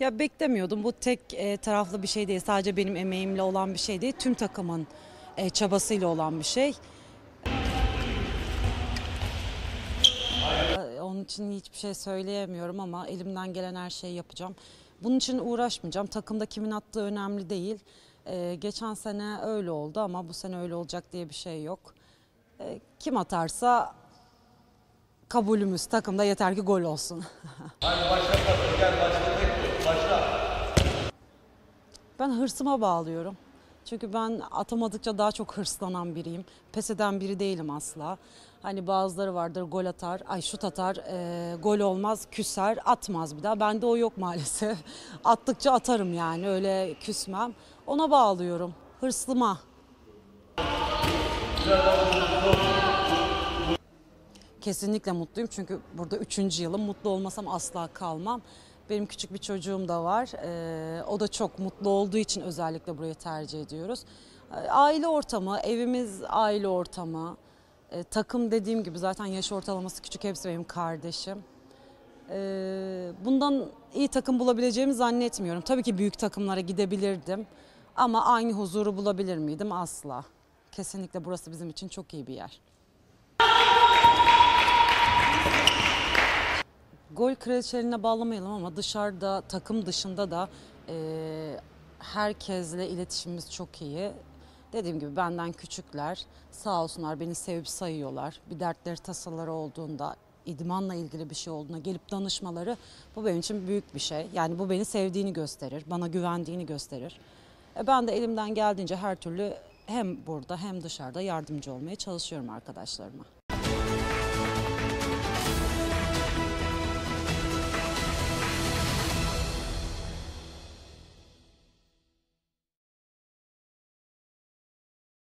Ya beklemiyordum. Bu tek taraflı bir şey değil. Sadece benim emeğimle olan bir şey değil. Tüm takımın çabasıyla olan bir şey. Onun için hiçbir şey söyleyemiyorum ama elimden gelen her şeyi yapacağım. Bunun için uğraşmayacağım. Takımda kimin attığı önemli değil. Geçen sene öyle oldu ama bu sene öyle olacak diye bir şey yok. Kim atarsa kabulümüz takımda, yeter ki gol olsun. Hadi başla Fatih, gel başla, bekliyoruz, başla. Ben hırsıma bağlıyorum. Çünkü ben atamadıkça daha çok hırslanan biriyim. Pes eden biri değilim asla. Hani bazıları vardır, gol atar, ay şut atar, gol olmaz, küser, atmaz bir daha. Bende o yok maalesef. Attıkça atarım yani, öyle küsmem. Ona bağlıyorum, hırslıma. Kesinlikle mutluyum çünkü burada 3. yılım. Mutlu olmasam asla kalmam. Benim küçük bir çocuğum da var. O da çok mutlu olduğu için özellikle burayı tercih ediyoruz. Aile ortamı, evimiz aile ortamı. Takım dediğim gibi zaten yaş ortalaması küçük, hepsi benim kardeşim. Bundan iyi takım bulabileceğimi zannetmiyorum. Tabii ki büyük takımlara gidebilirdim ama aynı huzuru bulabilir miydim? Asla. Kesinlikle burası bizim için çok iyi bir yer. Gol kraliçelerine bağlamayalım ama dışarıda, takım dışında da herkesle iletişimimiz çok iyi. Dediğim gibi benden küçükler, sağ olsunlar, beni sevip sayıyorlar. Bir dertleri, tasaları olduğunda, idmanla ilgili bir şey olduğunda gelip danışmaları, bu benim için büyük bir şey. Yani bu beni sevdiğini gösterir, bana güvendiğini gösterir. Ben de elimden geldiğince her türlü hem burada hem dışarıda yardımcı olmaya çalışıyorum arkadaşlarıma.